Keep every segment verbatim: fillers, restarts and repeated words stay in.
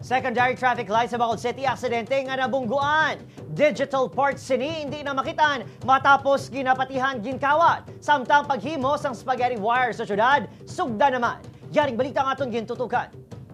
Secondary traffic light sa Bacolod City, aksidente nga nabungguan. Digital parts sini hindi na makitan matapos ginapatihan ginkawat. Samtang paghimos ang spaghetti wire sa syudad, sugda naman. Yaring balita nga itong gintutukan.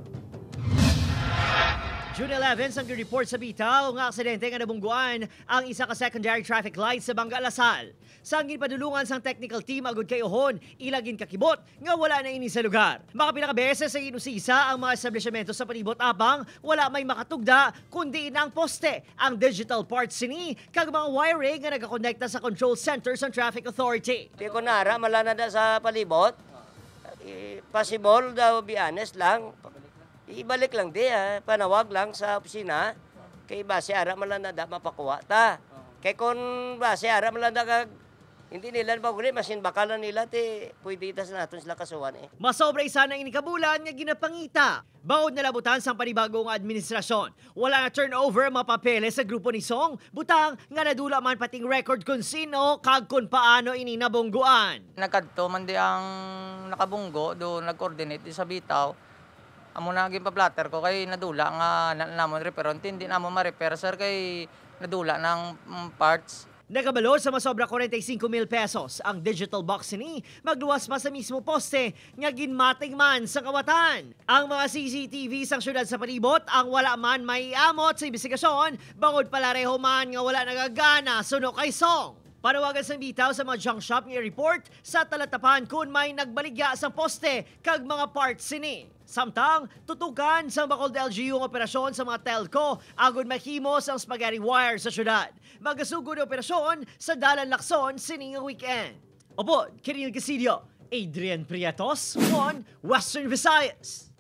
June eleventh, ang report sa bitaw nga aksidente nga nabungguan ang isa ka secondary traffic light sa Bangga Lasal. Sang ginpadulungan sang technical team agud kay Ohon, ilagin kakibot nga wala na ini sa lugar. Makapila ka beses sa inusisa ang mga establishmento sa palibot apang wala may makatugda kundi na ang poste, ang digital parts sini kag mga wiring nga nagakonekta sa control center sa Traffic Authority. Di ko nara malanada sa palibot. Eh, possible daw, be honest lang. Ibalik lang di ha, panawag lang sa opisina. Kay base ara malanada mapakuha ta. Kay kung base ara malanada kag hindi nila mapaguli, masin bakalan nila ti pwede itas natin sila kasuhan eh. Masobra isa na inikabulan nga ginapangita. Baod na labutan sa panibagong administrasyon. Wala na turnover mapapeles sa grupo ni Song. Butang nga nadula man pating record kung sino kag kung paano ini nabungguan. Nagkadto man di ang nakabunggo do nag-coordinate di sa bitaw. Amo na naging pa-platter ko kay nadula nga na, namon repair. Hindi namon ma-repair sir kay nadula ng um, parts. Nagabalo sa masobra forty-five mil pesos ang digital box ni magluwas pa sa mismo poste nga ginmating man sa kawatan. Ang mga C C T V sang syudad sa palibot ang wala man may amot sa investigasyon bangod palareho man nga wala nagagana suno kay Song. Panawagan sa bitaw sa mga junk shop nga report sa talatapan kung may nagbaligya sa poste kag mga parts sini. Samtang, tutukan sa Bacolod L G U ang operasyon sa mga telco agud mahimos ang spaghetti wire sa syudad. Magasugod ang operasyon sa Dalan Lacson sining weekend. Opo, Kiril Casidio, Adrian Prietos, One Western Visayas.